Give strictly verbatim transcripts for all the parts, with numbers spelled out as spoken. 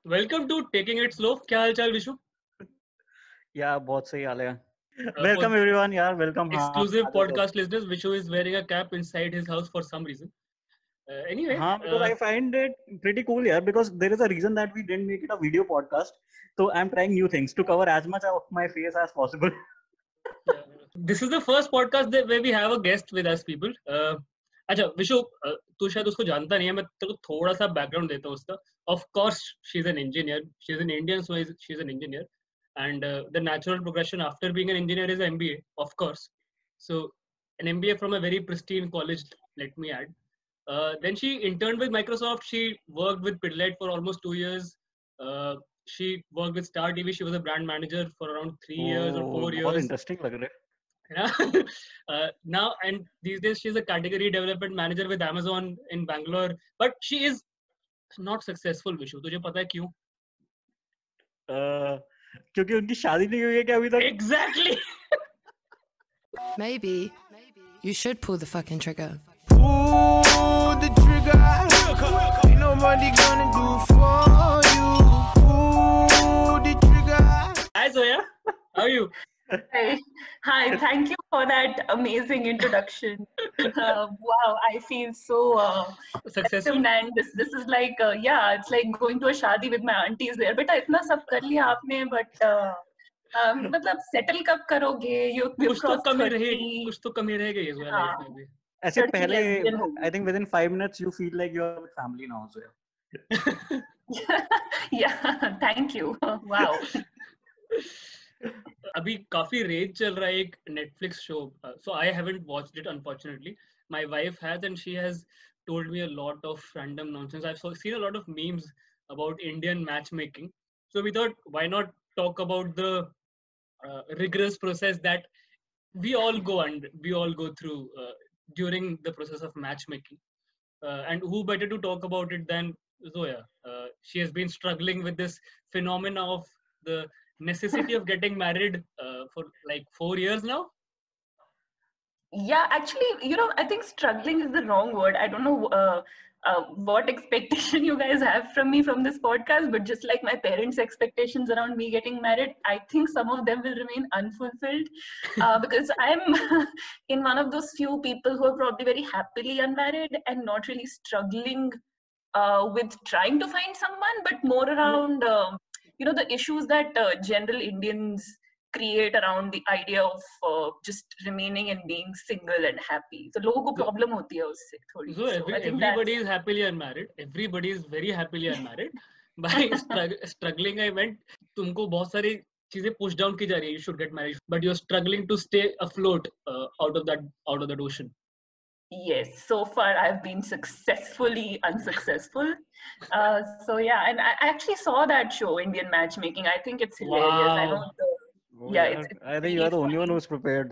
Welcome to Taking It Slow. क्या हाल चाल Vishu? Yeah, बहुत सही हाल है. Uh, for Welcome everyone, yeah, welcome. हाँ, exclusive आ जाओ सब. podcast listeners, Vishu is wearing a cap inside his house for some reason. Uh, anyway, हाँ, because uh, I find it pretty cool, yeah, because there is a reason that we didn't make it a video podcast. So I'm trying new things to cover as much of my face as possible. uh, this is the first podcast that where we have a guest with us, people. Uh, अच्छा Vishu, uh, तू शायद उसको जानता नहीं है. मैं तेरे को थोड़ा सा बैकग्राउंड देता हूँ उसका. Of course, she's an engineer. She's an Indian, so she's an engineer. And uh, the natural progression after being an engineer is M B A, of course. So an M B A from a very pristine college, let me add. Uh, then she interned with Microsoft. She worked with Pidlet for almost two years. Uh, she worked with Star T V. She was a brand manager for around three years or four बहुत years. interesting लग रहा है. Yeah. uh, now and these days she's a category development manager with Amazon in Bangalore. But she is not successful. Vishu, तुझे पता है क्यों? Uh, क्योंकि उनकी शादी नहीं हुई है क्या अभी तक? Exactly. Maybe you should pull the fucking trigger. Pull the trigger. Ain't nobody gonna do for you. Pull the trigger. Hi Zoya, how are you? Hi. Hi, thank you for that amazing introduction. Uh, wow, I feel so uh, Successful. and this this is like uh, yeah, it's like going to a shadi with my aunties there. Beta itna sab kar liya aapne, but uh, um, मतलब settle कब करोगे? You you कुछ तो crossed कमी thirty. रहेगी, कुछ तो कमी रहेगी Zoya हाँ. लाइफ में भी. ऐसे लड़की पहले, lesbian होगी. I think within five minutes you feel like you're with family now, so yeah. Yeah, thank you. Wow. अभी काफी रेज चल रहा है एक Netflix show. So I haven't watched it unfortunately. My wife has and she has told me a lot of random nonsense. I've seen a lot of memes about Indian matchmaking. So we thought, why not talk about the uh, rigorous process that we all go and we all go through uh, during the process of matchmaking. Uh, and who better to talk about it than Zoya? Uh, she has been struggling with this phenomena of the necessity of getting married uh, for like four years now. Yeah, actually, you know, I think struggling is the wrong word. I don't know uh, uh, what expectation you guys have from me from this podcast, but just like my parents' expectations around me getting married, I think some of them will remain unfulfilled uh, because I'm in one of those few people who are probably very happily unmarried and not really struggling uh, with trying to find someone, but more around, uh, you know, the issues that uh, general Indians create around the idea of uh, just remaining and being single and happy. So लोगों को problem होती है उससे थोड़ी. So, every, I think everybody that's- is happily unmarried. Everybody is very happily unmarried. By strugg- struggling, I meant तुमको बहुत सारी चीजें push down की जा रही है. You should get married, but you're struggling to stay afloat uh, out of that out of that ocean. Yes, so far I've been successfully unsuccessful. Uh, so yeah, and I I actually saw that show, Indian Matchmaking. I think it's hilarious. I know Wow. the Oh, Yeah, yeah. it's- it's I think really you are the only funny. one who's prepared.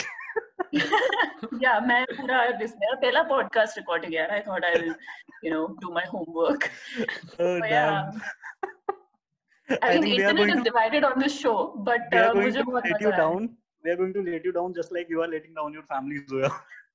yeah, मैं पूरा this मेरा पहला podcast recording है. I thought I'll, you know, do my homework. Oh, So, yeah. damn. I mean, think they are internet going is to divided on this show, but they are uh, going मुझे to बहुत let मजा you आया. down. They are going to let you down just like you are letting down your family, Zoya.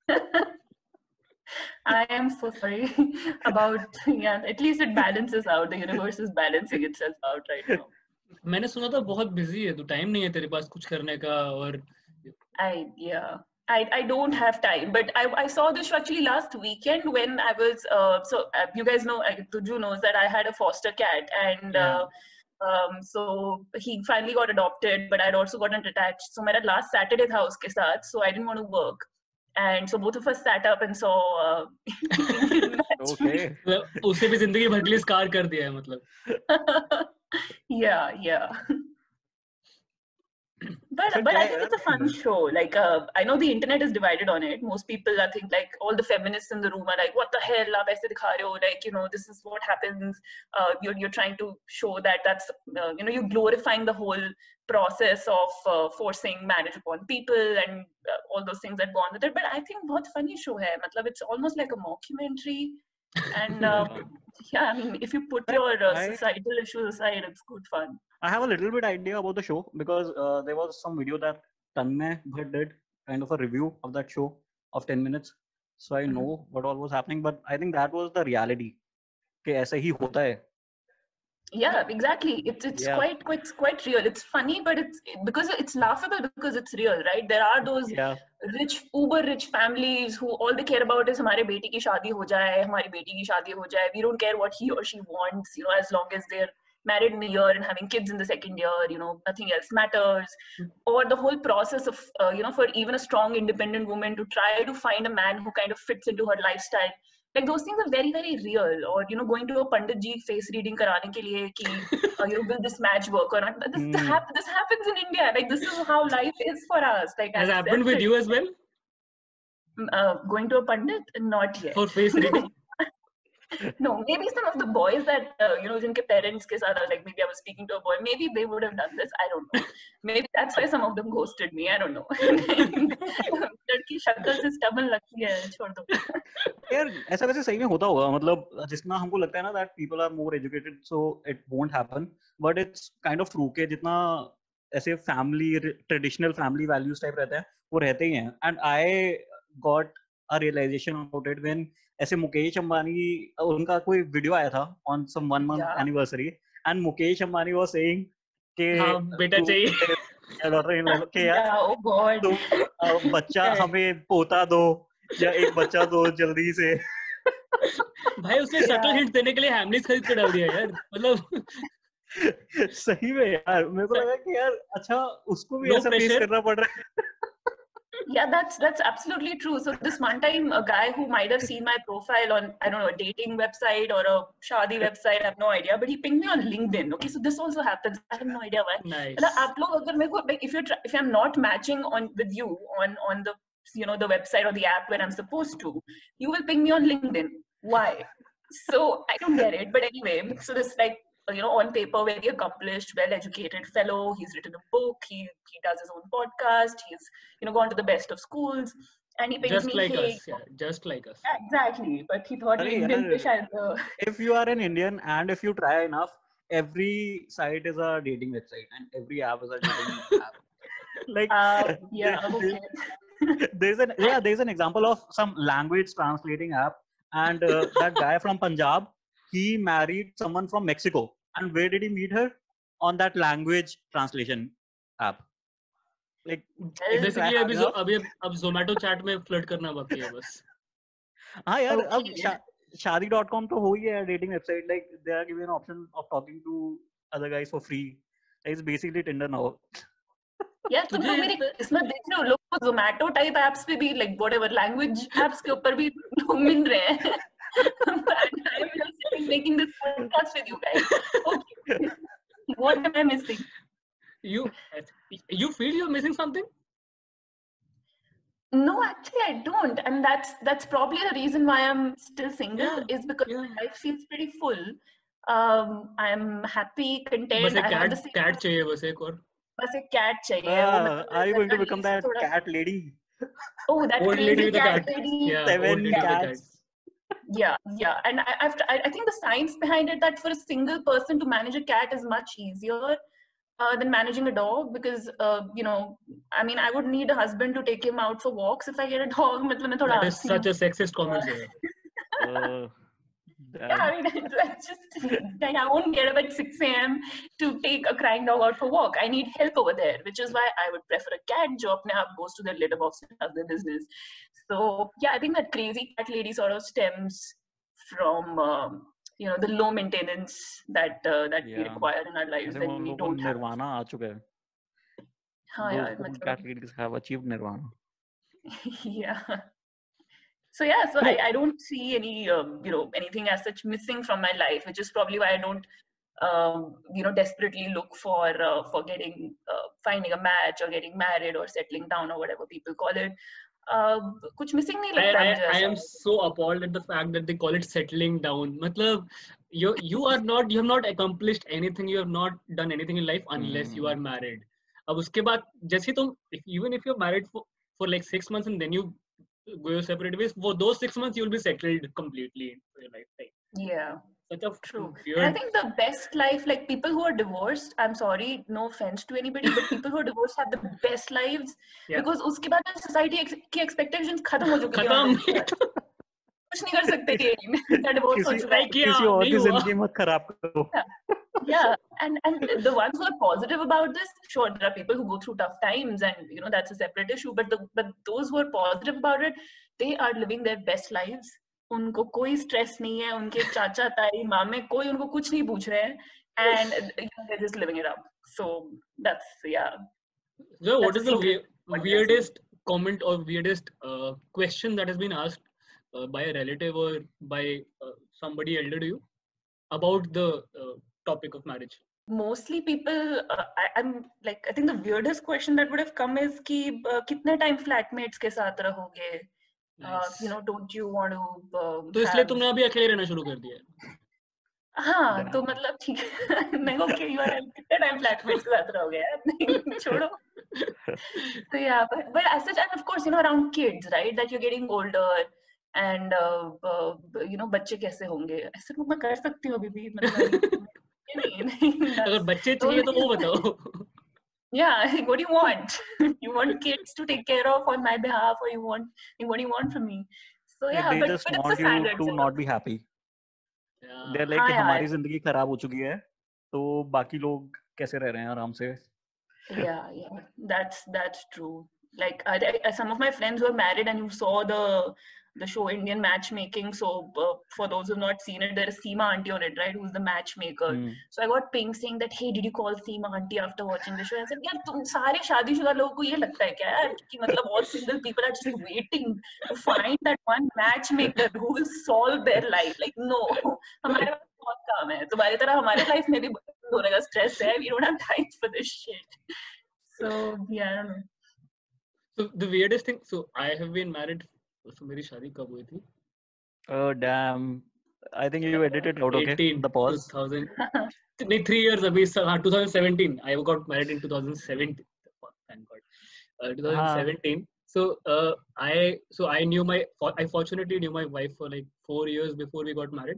I am so sorry about yeah. At least it balances out. The universe is balancing itself out right now. मैंने सुना था बहुत busy है, तो time नहीं है तेरे पास कुछ करने का. और I yeah. I, I don't have time, but I, I saw this show actually last weekend when I was uh, so uh, you guys know uh, Tuju knows that I had a foster cat and Yeah. uh, um, so he finally got adopted, but I'd also gotten attached. So my last Saturday tha uske saath, so I didn't want to work, and so both of us sat up and saw. Uh, Indian Matchmaking. Okay. उसे भी जिंदगी भर के लिए scar कर दिया है मतलब. yeah, yeah. But So, but I yeah, think yeah. it's a fun show. Like uh, I know the internet is divided on it. Most people, I think, like all the feminists in the room are like, "What the hell? आप ऐसे दिखा रहे हो?" Like, you know, this is what happens. Uh, you're you're trying to show that that's uh, you know, you're glorifying the whole process of uh, forcing marriage upon people and uh, all those things that go on with it. But I think बहुत funny show है. मतलब it's almost like a mockumentary. And uh, yeah, I mean, if you put But your uh, I- societal issues aside, it's good fun. I have a little bit idea about the show because uh, there was some video that Tanmay Bhatt did, kind of a review of that show of ten minutes. So I Mhm. know what all was happening, but I think that was the reality. कि ऐसे ही होता है. Yeah, exactly. It's it's Yeah. quite quite quite real. It's funny, but it's because it's laughable because it's real, right? There are those Yeah. rich, uber rich families who all they care about is हमारे बेटी की शादी हो जाए, हमारी बेटी की शादी हो जाए. We don't care what he or she wants, you know, as long as they're married in a year and having kids in the second year, you know, nothing else matters. Or the whole process of, uh, you know, for even a strong independent woman to try to find a man who kind of fits into her lifestyle. Like those things are very very real. Or you know, going to a pandit ji face reading karane ke liye ki uh, you know, will this match work or not? This Hmm. hap- this happens in India. Like this is how life is for us. Like Has happened accept with it. you as well Uh, going to a pandit? Not yet. for face reading? No, maybe some of the boys that uh, you know, जिनके parents के साथ, like maybe I was speaking to a boy, maybe they would have done this. I don't know. Maybe that's why some of them ghosted me. I don't know. लड़की शक्ल से stubborn लगती है, छोड़ दो. यार ऐसा वैसे सही में होता होगा, मतलब जितना हमको लगता है ना that people are more educated so it won't happen, but it's kind of true के जितना ऐसे family traditional family values type रहते हैं वो रहते ही हैं. And I got a realization about it when ऐसे मुकेश अंबानी उनका कोई वीडियो आया था on some one month Yeah. anniversary and Mukesh Ambani was saying कि हाँ बेटा तू चाहिए. daughter in law के यार Yeah, oh God. तुम अ, बच्चा Yeah. हमें पोता दो या एक बच्चा दो जल्दी से. भाई उसने सटल हिंट देने के लिए हैमलिस खरीद के डाल दिया यार. मतलब सही में यार मेरे को लगा कि यार अच्छा उसको भी No ऐसा फेस pressure. करना पड़ रहा है. Yeah, that's that's absolutely true. So this one time, a guy who might have seen my profile on, I don't know, a dating website or a shadi website, I have no idea, but he pinged me on LinkedIn. Okay, so this also happens. I have no idea why. Nice. मतलब आप लोग अगर मेरे को, like, if you're try- if I'm not matching on with you on on the, you know, the website or the app where I'm supposed to, you will ping me on LinkedIn. Why? So I don't get it. But anyway, so this, like, you know, on paper, very accomplished, well-educated fellow. He's written a book. He he does his own podcast. He's, you know, gone to the best of schools. And he pings Just me, like hey, us, yeah, just like us. yeah, exactly. But he thought अरे LinkedIn पे यार शायद, uh, if you are an Indian and if you try enough, every site is a dating website and every app is a dating app. Like uh, yeah, there- okay. there's an yeah there's an example of some language translating app and uh, that guy from Punjab, he married someone from Mexico, and where did he meet her? On that language translation app. Like if you try Basically hard अभी enough, अभी अब Zomato chat में flirt करना बाकी है बस. हाँ यार अब Okay. शा, शादी डॉट कॉम तो हो ही है dating website. Like they are given option of talking to other guys for free. It's basically Tinder now. यार तुम लोग मेरी किस्मत देख रहे हो. लोग को जोमैटो टाइप एप्स पे भी, like whatever language apps के ऊपर भी लोग मिल रहे हैं. And I am just sitting making this podcast with you guys. Okay. What am I missing? You you feel you're missing something? No, actually I don't. And that's that's probably the reason why I'm still single, Yeah, is because yeah. my life feels pretty full. Um, I'm happy, content. बस एक I have cat the same. cat चाहिए बस एक और. बस एक cat चाहिए. वो मतलब Are you going to at become least that थोड़ा- cat lady? Oh, that Old lady crazy with a cat cat. lady. Yeah, Seven old lady with a cat. cats. Yeah, yeah. And I, I've, I, I think the science behind it, that for a single person to manage a cat is much easier uh, than managing a dog, because, uh, you know, I mean, I would need a husband to take him out for walks if I get a dog. मतलब मैं थोड़ा That is आलसी such हूँ. a sexist comment, Zoya. Uh, Yeah, I mean, it's just like I won't get up at six a.m. to take a crying dog out for walk. I need help over there, which is why I would prefer a cat जो अपने आप goes to their litter box and does their business. So yeah, I think that crazy cat lady sort of stems from um, you know, the low maintenance that uh, that we Yeah. require in our lives I think when उन we लोगों को don't have. Nirvana आ चुका है. हाँ Those यार, old मतलब cat ladies have achieved nirvana. yeah. So yeah, so I, I don't see any um, you know, anything as such missing from my life, which is probably why I don't um, you know, desperately look for uh, for getting uh, finding a match or getting married or settling down or whatever people call it. Uh, कुछ missing नहीं I, लगता I, मुझे I ऐसा. am so appalled at the fact that they call it settling down. मतलब you you are not you have not accomplished anything. You have not done anything in life unless you are married. अब उसके बाद जैसे तुम if, even if you're married for for like six months and then you go your separate ways, for those six months you'll be settled completely in your lifetime. Yeah. Such a True. weird. And I think the best life, like people who are divorced, I'm sorry, no offense to anybody, but people who are divorced have the best lives, Yeah. because उसके बाद society की expectations खत्म हो चुकी हैं खत्म. उनके ऊपर. कुछ नहीं कर सकते ये. उनका divorce हो किसी चुका है. किया, किसी और नहीं की हुआ. जिंदगी मत खराब करो. Yeah, and and the ones who are positive about this, sure, there are people who go through tough times, and you know that's a separate issue. But the but those who are positive about it, they are living their best lives. उनको कोई stress नहीं है, उनके चाचा ताई मामे कोई उनको कुछ नहीं पूछ रहे हैं, and you know, they're just living it up. So that's yeah. So what That's is a the secret we- podcast. weirdest comment or weirdest uh, question that has been asked uh, by a relative or by uh, somebody elder to you about the uh, topic of marriage? Mostly people, uh, I, I'm like, I think the weirdest question that would have come is कि uh, कितने time flatmates के साथ रहोगे? Uh, Nice. you know, don't you want to uh, तो इसलिए have तुमने अभी अकेले रहना शुरू कर दिया है. हाँ तो मतलब ठीक है मैं को okay, you are कितने time flatmates के साथ रहोगे यार नहीं छोड़ो. So yeah, but but as such, and of course, you know, around kids, right? That you're getting older, and uh, uh, you know, बच्चे कैसे होंगे? ऐसे तो मैं कर सकती हूँ अभी भी मतलब नहीं नहीं अगर that's- बच्चे चाहिए तो वो बताओ. yeah, what do you want? You want kids to take care of on my behalf, or you want what do you want from me? So yeah, they but, just but it's the want you standards. to you know. not be happy. Yeah. They're like हाँ कि यार. हमारी जिंदगी खराब हो चुकी है तो बाकी लोग कैसे रह रहे हैं आराम से. Yeah, yeah, that's that's true. Like I, I, some of my friends were married, and you saw the the show Indian Matchmaking. So uh, for those who've not seen it, there is Seema Auntie on it, right? Who's the matchmaker. Hmm. So I got ping saying that, hey, did you call Seema Auntie after watching the show? I said, यार तुम सारे शादीशुदा लोगों को ये लगता है क्या यार कि मतलब all single people are just waiting to find that one matchmaker who will solve their life. Like no, हमारे पास बहुत काम है. तुम्हारी तरह हमारे life में भी होने का stress है. We don't have time for this shit. So yeah, I don't know. So the weirdest thing. So I have been married. So मेरी शादी कब हुई थी? Oh damn. I think you edited out, okay? eighteen, The pause. two thousand. नहीं, three years अभी हाँ, twenty seventeen. I got married in twenty seventeen. Thank God. Uh, twenty seventeen. So uh, I so I knew my I fortunately knew my wife for like four years before we got married.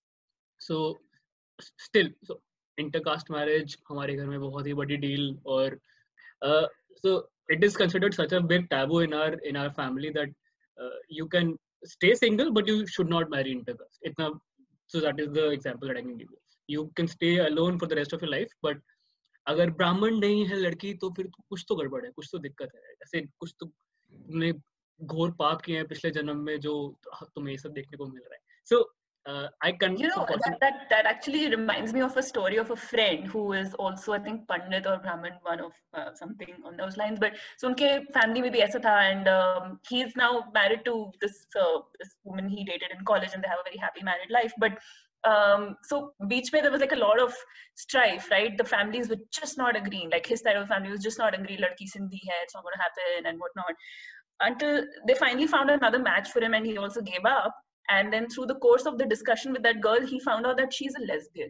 So still so intercaste marriage हमारे घर में बहुत ही बड़ी deal और uh, so it is considered such a big taboo in our in our family that uh, you can stay single but you should not marry intercaste. Itna, so that is the example that I can give you. You can stay alone for the rest of your life, but अगर ब्राह्मण नहीं है लड़की तो फिर कुछ तो गड़बड़ है, कुछ तो दिक्कत है. ऐसे कुछ तो तुमने घोर पाप किए हैं पिछले जन्म में जो तुम्हें ये सब देखने को मिल रहा है. So uh, I can You know, that, that that actually reminds me of a story of a friend who is also, I think, Pandit or Brahmin, one of uh, something on those lines. But so unke family में भी ऐसा था, and um, he is now married to this uh, this woman he dated in college, and they have a very happy married life. But um, so beach mein there was like a lot of strife, right? The families were just not agreeing. Like his side of the family was just not agreeing. Ladki Sindhi hai, it's not going to happen, and whatnot. Until they finally found another match for him, and he also gave up. And then through the course of the discussion with that girl, he found out that she's a lesbian.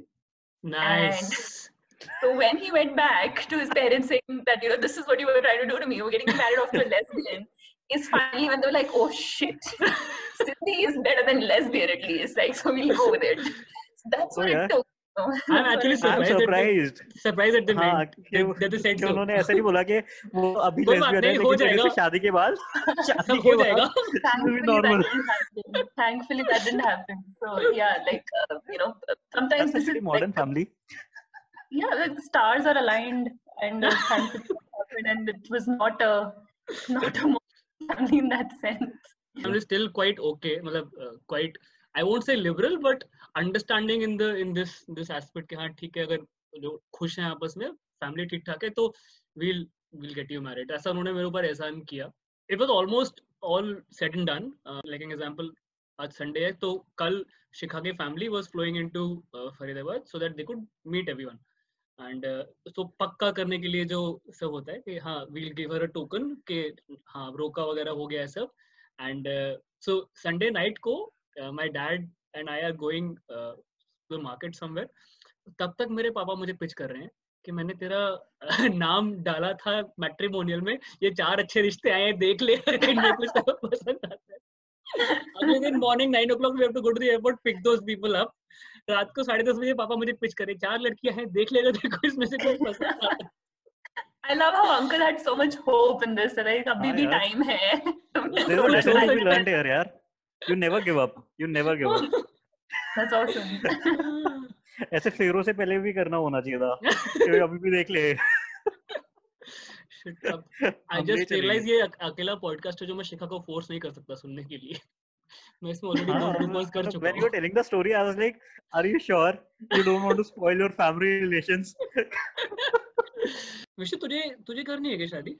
Nice. And so when he went back to his parents saying that, you know, this is what you were trying to do to me, you were getting married off to a lesbian, is finally when they were like, oh shit, Sindhi is better than lesbian at least. Like, so we'll go with it. So that's Oh, what yeah. it took. I'm actually I'm surprised. surprised. That they, surprised that they हाँ, meant कि that, that they said कि so. उन्होंने ऐसा नहीं बोला कि वो अभी कोई बात lesbian है नहीं, हो लेकिन तेरे जाएगा. से शादी के बाद शादी सब के हो जाएगा. बाद Thankfully, that normal. didn't happen. Thankfully, that didn't happen. So yeah, like uh, you know, sometimes That's a this is pretty modern like, family. yeah, like the stars are aligned, and uh, thankfully it happened, and it was not a not a modern family in that sense. I'm still quite okay. मतलब uh, quite. I won't say liberal, but understanding in the in this this aspect कि हाँ ठीक है अगर जो खुश हैं आपस में family ठीक ठाक है तो we'll we'll get you married. ऐसा उन्होंने मेरे ऊपर एहसान किया. It was almost all said and done. Uh, like an example, आज Sunday है तो कल शिखा के family was flowing into uh, Faridabad so that they could meet everyone. And uh, so पक्का करने के लिए जो सब होता है कि हाँ we'll give her a token कि हाँ रोका वगैरह हो गया है सब. And uh, so Sunday night को Uh, my dad and I are going uh, to the market somewhere. तब तक मेरे पापा मुझे पिच कर रहे हैं कि मैंने तेरा uh, नाम डाला था मैट्रिमोनियल में, ये चार अच्छे रिश्ते आए हैं देख ले इनमें कुछ तो पसंद आता है. अगले दिन morning nine o'clock we have to go to the airport, pick those people up. रात को साढ़े दस बजे पापा मुझे पिच कर रहे, चार लड़कियां हैं देख लेगा तेरे को इसमें से कोई पसंद आता है. I love how uncle had so much hope in this. Like अभी भी time है. There's a lesson to be learned here, यार. You never give up. You never give up. That's awesome. ऐसे फेरो से पहले भी करना होना चाहिए था कि अभी भी देख ले। Shit, अब I just realized ये अक- अकेला पॉडकास्ट है जो मैं शिखा को फोर्स नहीं कर सकता सुनने के लिए। मैं इसमें ऑलरेडी दो रूमर्स कर चुका When you were हूँ। telling the story, I was like, "Are you sure you don't want to spoil your family relations?" Vishu तुझे तुझे करनी है क्या शादी?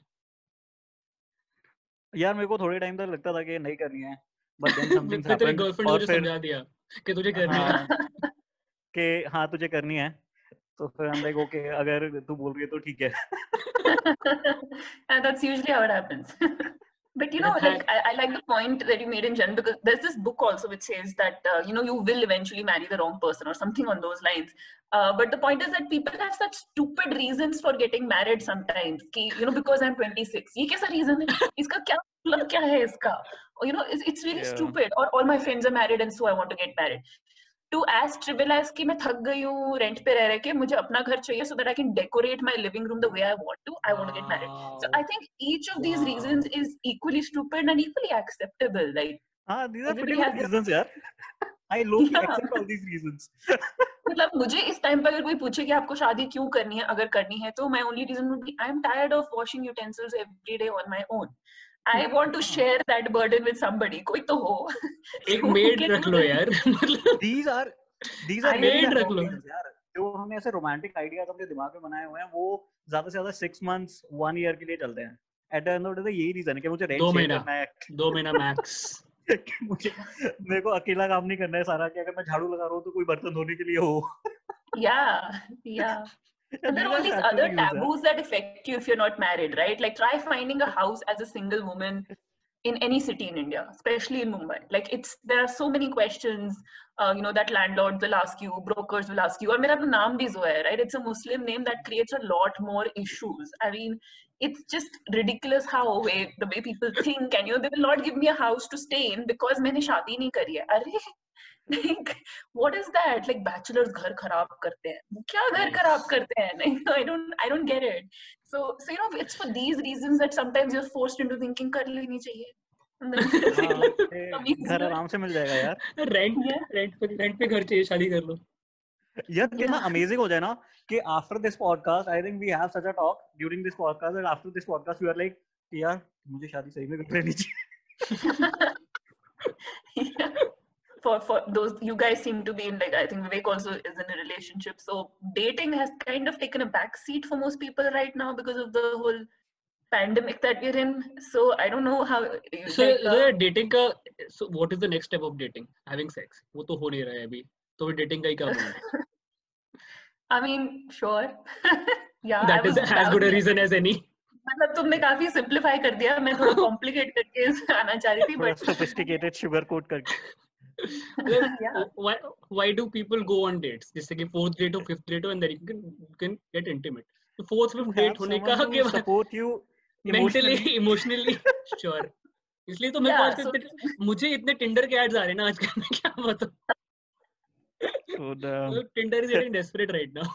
यार मेरे को थोड़े टाइम तक लगता था कि नहीं करनी है, but then something फिर तेरी happened गर्लफ्रेंड ने और तुझे फिर समझा दिया कि तुझे करनी है। हाँ कि हाँ तुझे करनी है, तो फिर I'm like okay अगर तू बोल रही है तो ठीक है। And that's usually how it happens. But you know, But like ha- I, I like the point that you made in Jen, because there's this book also which says that uh, you know you will eventually marry the wrong person or something on those lines. Uh, but the point is that people have such stupid reasons for getting married sometimes. Ki, you know, because I'm twenty-six. ये कैसा reason है? इसका क्या मतलब क्या है इसका? Or, you know, it's, it's really Yeah. stupid. Or all my friends are married and so I want to get married. To as trivial as कि मैं थक गई हूँ रेंट पे रह रहे के मुझे अपना घर चाहिए so that I can decorate my living room the way I want to. I want to get married. So I think each of these Wow. reasons is equally stupid and equally acceptable. Like हाँ these are everybody pretty has good their reasons यार. I low-key Yeah. accept all these reasons. मतलब मुझे इस time पर अगर कोई पूछे कि आपको शादी क्यों करनी है अगर करनी है तो my only reason would be I am tired of washing utensils every day on my own. I want to share that burden with somebody. कोई तो हो. एक So मेड can रख you लो like- यार। मतलब These are these are I really Maid the रख wrong लो। reasons यार. जो हमने ऐसे romantic ideas अपने दिमाग में बनाए हुए हैं वो ज्यादा से ज्यादा six months one year के लिए चलते हैं. At the end of the day यही reason है कि मुझे rent दो share महीना करना है. दो महीना मैक्स। कि मुझे मेरे को अकेला काम नहीं करना है सारा कि अगर मैं झाड़ू लगा रहा हूँ तो कोई बर्तन धोने के लिए हो. Yeah, yeah. And there These are all are these actual other reasons यार. taboos that affect you if you're not married, right? Like try finding a house as a single woman in any city in India, especially in Mumbai. Like it's there are so many questions, uh, you know, that landlords will ask you, brokers will ask you. और मेरा तो नाम भी Zoya है, right? It's a Muslim name that creates a lot more issues. I mean, it's just ridiculous how way the way people think, and you know, they will not give me a house to stay in because मैंने शादी नहीं करी है. अरे like what is that? Like bachelors घर खराब करते हैं. वो क्या घर खराब करते हैं? Like, I don't I don't get it. So so you know it's for these reasons that sometimes you're forced into thinking कर लेनी चाहिए. And then it's हाँ like, ये some घर easier. आराम से मिल जाएगा यार. Rent Yeah. रेंट पे रेंट पे घर चाहिए शादी कर लो। यार कितना Yeah. अमेजिंग हो जाए ना कि after this podcast I think we have such a talk during this podcast and after this podcast we are like यार मुझे शादी सही में कर लेनी चाहिए. Yeah. For for those you guys seem to be in like I think Vivek also is in a relationship. So dating has kind of taken a back seat for most people right now because of the whole pandemic that we're in. So I don't know how So like so uh, dating का so what is the next step of dating? Having sex. वो तो हो नहीं रहा है अभी। तो फिर dating का ही क्या बोलेंगे? I mean sure. Yeah, I That is was as that good a was reason as any. मतलब तुमने काफी सिंप्लीफाई कर दिया. मैं थोड़ा कॉम्प्लिकेट करके आना चाह रही थी थोड़ा बट सोफिस्टिकेटेड शुगर कोट करके. मतलब Yeah. why why do people go on dates? जैसे कि fourth date or fifth date हो and then you can you can get intimate. तो fourth To fifth have date होने someone का to के बाद support you mentally emotionally. emotionally sure. इसलिए तो मेरे Yeah, को so आजकल इतने मुझे इतने टिंडर के एड्स आ रहे हैं ना आजकल मैं क्या बताऊं. So the मतलब Tinder is getting desperate right now.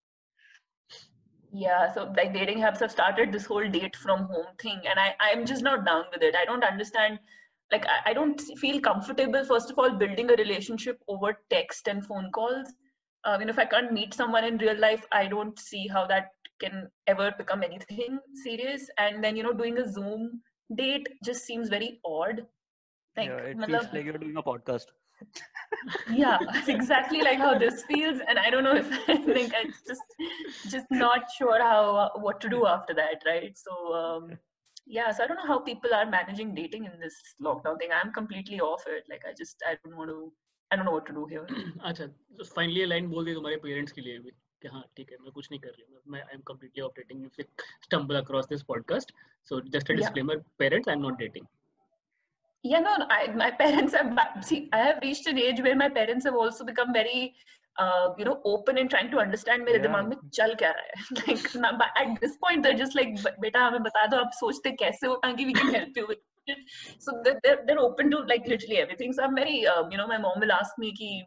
yeah, so like dating apps have started this whole date from home thing, and I I'm just not down with it. I don't understand. Like I, I don't feel comfortable. First of all, building a relationship over text and phone calls. Uh, you know, if I can't meet someone in real life, I don't see how that can ever become anything serious. And then you know, doing a Zoom date just seems very odd. Like, yeah, it matlab, feels like you're doing a podcast. yeah, exactly like how this feels, and I don't know if like I just just not sure how uh, what to do after that, right? So um, yeah, so I don't know how people are managing dating in this lockdown thing. I'm completely off it. Like I just I don't want to. I don't know what to do here. अच्छा तो finally line बोल दी तुम्हारे parents के लिए भी कि हाँ ठीक है मैं कुछ नहीं कर रही हूँ मैं I am completely off dating if you stumble across this podcast so just a Yeah. Disclaimer parents I am not dating. Yeah, no, no, I, my parents have see. I have reached an age where my parents have also become very, uh, you know, open and trying to understand मेरे Yeah. दिमाग में चल क्या रहा है. Like ना, but at this point they're just like बेटा हमें बता दो आप सोचते कैसे हो ताकि we can help you with it. So they're they're, they're open to like literally everything. So I'm very, uh, you know, my mom will ask me कि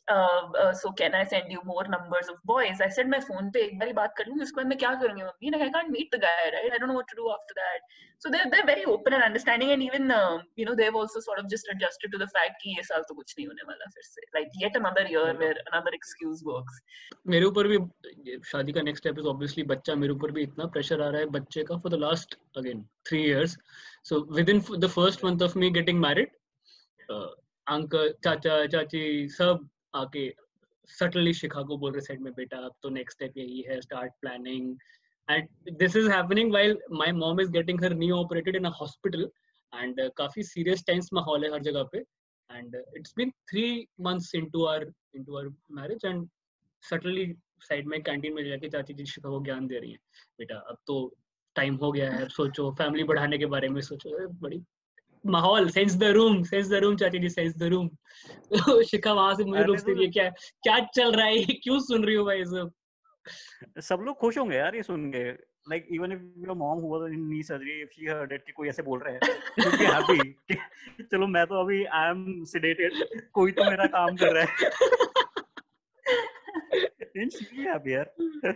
uh, uh, so can I send you more numbers of boys? I said मैं phone पे एक बारी बात कर लूँगी, उसके बाद मैं क्या करूँगी mummy? Like I can't meet the guy, right? I don't know what to do after that. So they're they're very open and understanding, and even uh, you know they've also sort of just adjusted to the fact कि ये साल तो कुछ नहीं होने वाला फिर से. Like yet another year where another excuse works. मेरे ऊपर भी शादी का next step is obviously बच्चा. मेरे ऊपर भी इतना pressure आ रहा है बच्चे का for the last again three years. So within the first month of me getting married, uh, uncle चाचा चाची सब आके सटली शिकागो बोल रहे साइड में बेटा अब तो नेक्स्ट स्टेप यही है, start planning. And this is happening while my mom is getting her knee operated in a hospital. And काफी सीरियस टेंस माहौल है हर जगह पे. And it's been three months into our into our marriage and subtly side में canteen में जाके चाची जी शिकागो ज्ञान दे रही है, बेटा अब तो टाइम हो गया है, सोचो फैमिली बढ़ाने के बारे में सोचो. बड़ी माहौल sense the room sense the room चाची जी सेंस द रूम. शिखा वहां से मुझे रोकती रही है, क्या क्या चल रहा है, क्यों सुन रही हो भाई सब. सब लोग खुश होंगे यार ये सुन के. Like even if your mom who was in knee surgery, if she heard it कि कोई ऐसे बोल रहा है, शी विल बी हैप्पी. चलो मैं तो अभी आई एम सेडेटेड, कोई तो मेरा काम कर रहा है. इन शी विल बी हैप्पी यार.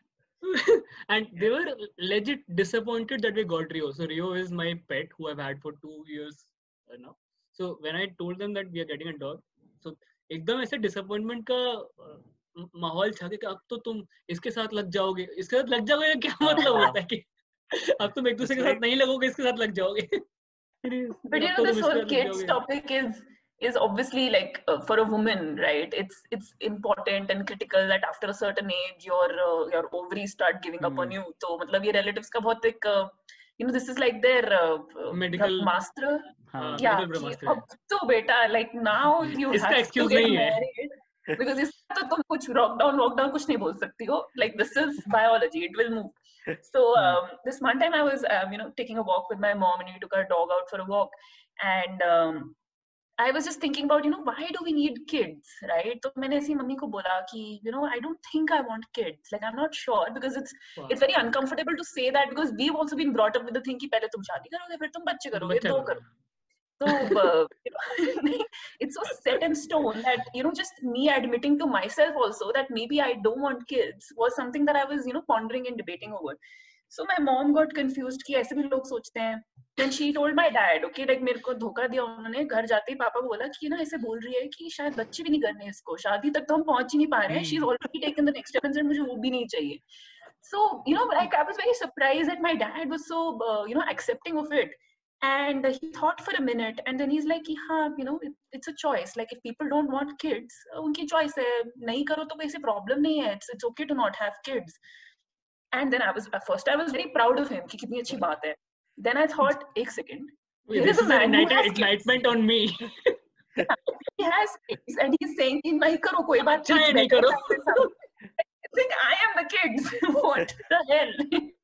And they were legit disappointed that we got Rio. So Rio is my pet who I've had for two years uh, now. So when I told them that we are getting a dog, so एकदम ऐसे disappointment का uh, माहौल छा के अब तो तुम इसके साथ लग जाओगे, इसके साथ लग जाओगे क्या मतलब होता है कि अब तुम एक दूसरे के साथ नहीं लगोगे, इसके साथ लग जाओगे. But you know this whole kids topic is is obviously like uh, for a woman, right? It's it's important and critical that after a certain age your uh, your ovaries start giving up Hmm. on you. तो मतलब ये relatives का बहुत एक uh, you know this is like their uh, Medical- master. हाँ. Yeah, medical कि brahmastra अब तो बेटा like now you इसका have to excuse get नहीं है. married because इसका तो तुम कुछ lockdown lockdown कुछ नहीं बोल सकती हो. Like this is biology, it will move. So um, this one time I was um, you know taking a walk with my mom and we took our dog out for a walk, and um, I was just thinking about, you know, why do we need kids, right? तो मैंने ऐसी mummy को बोला कि, you know, I don't think I want kids. Like, I'm not sure because it's Wow. it's very uncomfortable to say that because we've also been brought up with the thing कि पहले तुम शादी करोगे फिर तुम बच्चे करोगे बच्चा दो करो. करो. So uh, you know, it's so set in stone that, you know, just me admitting to myself also that maybe I don't want kids was something that I was, you know, pondering and debating over. So my mom got confused कि ऐसे भी लोग सोचते हैं. Then she told my dad, okay, like मेरे को धोखा दिया उन्होंने. घर जाते ही पापा को बोला कि ना ऐसे बोल रही है कि शायद बच्चे भी नहीं करने इसको, शादी तक तो हम पहुंच ही नहीं पा रहे हैं. She's already taken the next step and said मुझे वो भी नहीं चाहिए. So you know, like I was very surprised that my dad was so uh, you know accepting of it. And he thought for a minute, and then he's like, "हाँ, you know, it, it's a choice. Like if people don't want kids, उनकी choice है. नहीं करो तो कोई ऐसे problem नहीं है. It's it's okay to not have kids." And then I was at first I was very proud of him कि कितनी अच्छी बात है. Then I thought, एक second, Wait, here this is a is an man who ignited has kids. enlightenment on me. He has kids, and he's saying कि नहीं करो कोई बात अच्छा है, नहीं. नहीं करो. I think I am the kids. What the hell?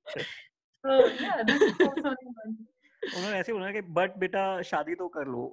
So yeah, this is also one. उन्होंने ऐसे बोला कि बट बेटा शादी तो कर लो,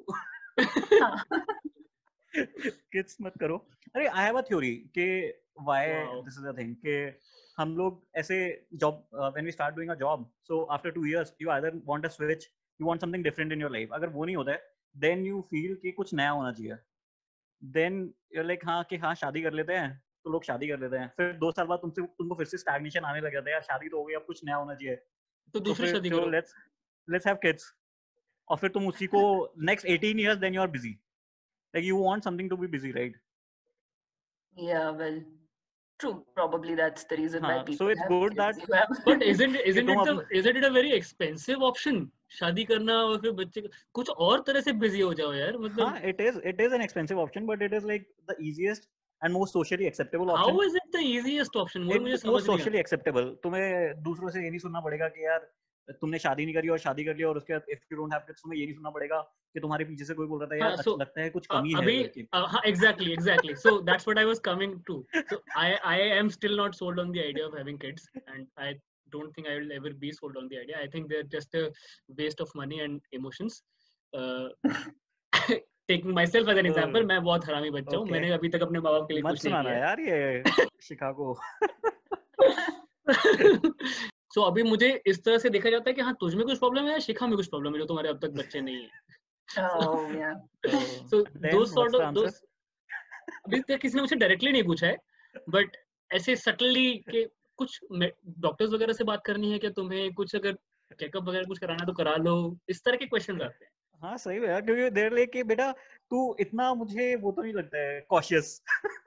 किड्स मत करो. अरे आई हैव अ थ्योरी कि why Wow. This is a thing कि हम लोग ऐसे job when we start doing a job, so after two years you either want a switch, you want something different in your life. अगर वो नहीं होता है देन यू फील कि कुछ नया होना चाहिए. देन यू आर लाइक हाँ कि हाँ शादी कर लेते हैं, तो लोग शादी कर लेते हैं. फिर दो साल बाद तुमसे तुमको फिर से स्टैग्नेशन आने लग जाता है, यार शादी तो हो गई, अब कुछ नया होना चाहिए, तो दूसरी शादी चलो करो. Let's let's have kids. और फिर तुम उसी को next eighteen years then you are busy, like you want something to be busy, right? Yeah, well, true. Probably that's the reason why हाँ, people so it's have good kids. that You have But isn't isn't तुम it the अपने- isn't it a very expensive option? शादी करना और फिर बच्चे का- कुछ और तरह से बिजी हो जाओ यार. हाँ, मतलब it is it is an expensive option, but it is like the easiest and most socially acceptable how option. is it the easiest option? वो मुझे It समझ was नहीं socially acceptable. तुम्हें दूसरों से ये नहीं सुनना पड़ेगा कि यार तुमने शादी नहीं करी और शादी कर लिया और उसके बाद if you don't have kids तुम्हें ये नहीं सुनना पड़ेगा कि तुम्हारे पीछे से कोई बोल रहा था यार हाँ, अच्छा so, लगता है कुछ आ, कमी है अभी लड़के की. uh, हाँ, exactly exactly. So that's what I was coming to. So I I am still not sold on the idea of having kids, and I don't think I will ever be sold on the idea. I think they're just a waste of money and emotions. Uh, taking myself as an example, मैं बहुत हरामी बच्चा हूँ. Okay. मैंने अभी तक अपने माँ बाप के लिए मत कुछ नहीं सुनाना किया. यार ये शिकागो. So अभी मुझे इस तरह से देखा जाता है कि हाँ तुझ में कुछ प्रॉब्लम है या शिखा में कुछ प्रॉब्लम है जो तुम्हारे अब तक बच्चे नहीं है. Oh yeah. So Then those sort what's the of answer? those अभी तक किसी ने मुझे डायरेक्टली नहीं पूछा है, बट ऐसे सटली के कुछ डॉक्टर्स वगैरह से बात करनी है क्या तुम्हें, कुछ अगर चेकअप वगैरह कुछ कराना तो करा लो, इस तरह के क्वेश्चन आते हैं. हाँ सही है यार, क्योंकि देर लेके बेटा तू इतना मुझे वो तो नहीं लगता है कॉशियस.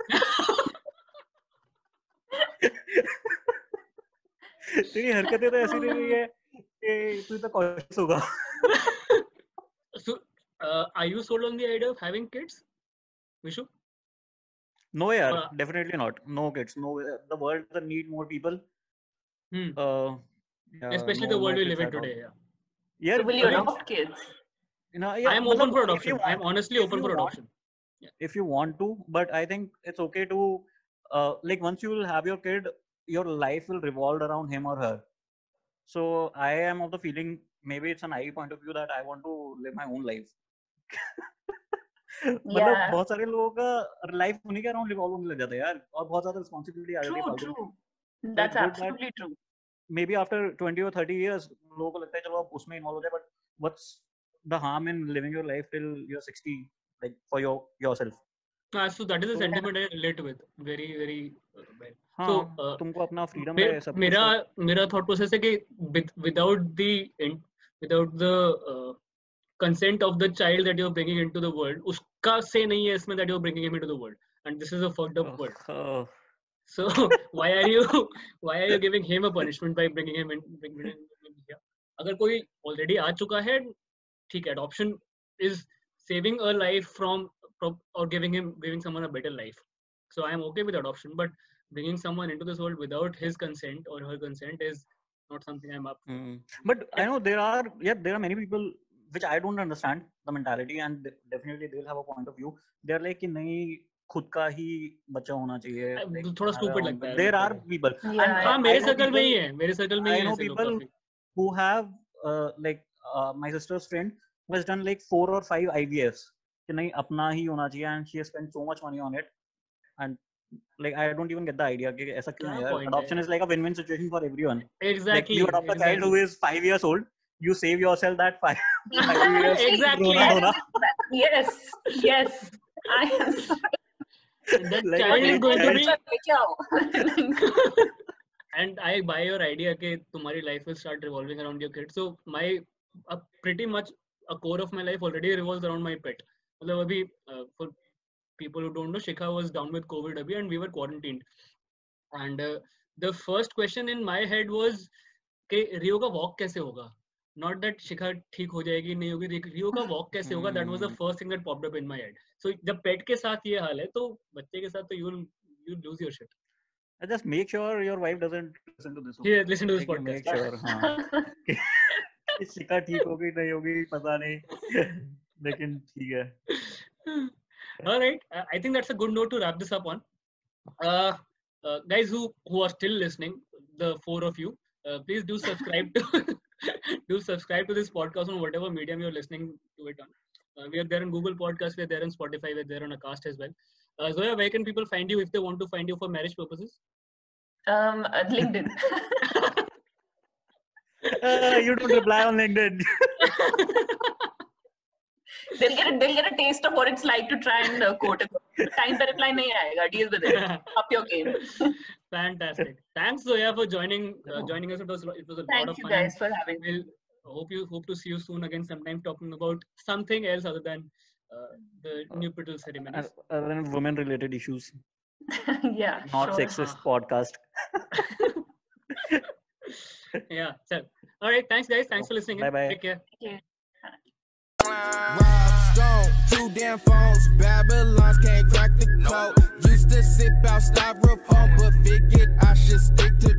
तेरी हरकतें तो ऐसी रही है कि तू इतना कॉशियस होगा. So, uh, are you sold on the idea of having kids, Vishu? No, yeah, Uh, definitely not. No kids. No, the world doesn't need more people. Hmm. Uh, yeah, Especially no, the world no we live kids in at all. today. Yeah. Yeah, So will you again, adopt kids? you know, yeah, I am matlab, open for if you adoption. I am want- honestly if open you for want- adoption. if you want to, but I think it's okay to, uh, like once you will have your kid, your life will revolve around him or her. So I am of the feeling, maybe it's an naive point of view, that I want to live my own life. मतलब Yeah. बहुत सारे लोगों का life उन्हीं के around revolve होने लग जाता है यार, और बहुत ज्यादा रिस्पांसिबिलिटी आ जाती है True, फालतू. true. That's good that- absolutely true. Maybe after twenty or thirty years लोगों को लगता है चलो अब उसमें इन्वॉल्व हो जाए, but what's the harm in living your life till you're sixty, like for your yourself? Ah, so that is a So- sentiment I relate with very very uh, well. हाँ, So, uh, तुमको अपना freedom मे- है सब मेरा कुछ. मेरा thought process है कि without the without the consent of the child that you are bringing into the world, उसका से नहीं है इसमें that you are bringing him into the world, and this is a fucked up world. Oh, So why are you why are you giving him a punishment by bringing him in, bringing him in here? अगर कोई already आ चुका है, ठीक है, adoption is saving a life from, from or giving him giving someone a better life. So I am okay with adoption, but bringing someone into this world without his consent or her consent is not something I'm up. mm. But I know there are, yeah, there are many people which I don't understand the mentality, and definitely they'll have a point of view. They're like कि नहीं, खुद का ही बच्चा होना चाहिए. I- like, थोड़ा have stupid our own- लगता है. There are people. Yeah, And, yeah. हाँ, I मेरे know सर्कल में ही people- है, मेरे सर्कल में ही I है know ऐसे लोग people काफी. who have uh, like uh, my sister's friend who has done like four or five I V Fs कि नहीं अपना ही होना चाहिए, and she has spent so much money on it, and like I don't even get the idea कि ऐसा क्यों है क्या यार. point Adoption है? is like a win-win situation for everyone. Exactly. Like you adopt a child who exactly. is five years old, you save yourself that five, five years. Exactly. रोना That धोना. is- yes, yes. I am sorry. That Like, child is like going to child- be. बच्चा लेके आओ. And I buy your idea कि तुम्हारी life will start revolving around your kid. So my uh, pretty much a core of my life already revolves around my pet. मतलब अभी uh, for people who don't know, Shikha was down with COVID अभी and we were quarantined. And uh, the first question in my head was कि रियो का walk कैसे होगा? Not that Shikha ठीक हो जाएगी नहीं होगी, रियो का walk कैसे होगा? That was the Hmm. first thing that popped up in my head. So जब pet के साथ ये हाल है तो बच्चे के साथ तो you will you lose your shit. I just make sure your wife doesn't listen to this. Here, listen to this Like, you make podcast. sure, हाँ. कि शिका ठीक होगी नहीं होगी पता नहीं, लेकिन ठीक है. All right, uh, I think that's a good note to wrap this up on. Uh, uh, guys who who are still listening, the four of you, uh, please do subscribe to do subscribe to this podcast on whatever medium you're listening to it on. Uh, we are there on Google Podcasts, we are there on Spotify, we are there on Acast as well. Uh, Zoya, where can people find you if they want to find you for marriage purposes? Um, uh, LinkedIn. Uh, you don't reply on LinkedIn. They'll get a, they'll get a taste of what it's like to try and uh, quote a quote. Time पे reply नहीं आएगा. Deal with it. Up your game. Fantastic. Thanks, Zoya, for joining uh, joining us. It was it was a lot Thank of you fun. and guys for having me. We'll hope you hope to see you soon again sometime talking about something else other than uh, the nuptial ceremonies. Other than women-related issues, Yeah. not sure. sexist podcast. Yeah. So, all right. Thanks, guys. Thanks for listening. in. Bye-bye. Take care. Okay. Rob Stone, two damn phones, Babylons can't crack the code. Used to sip out styrofoam, but figured I should stick to